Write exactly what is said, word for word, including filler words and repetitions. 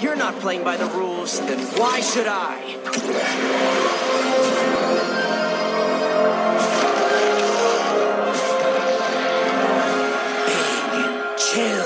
you're not playing by the rules, then why should I? Big, chill.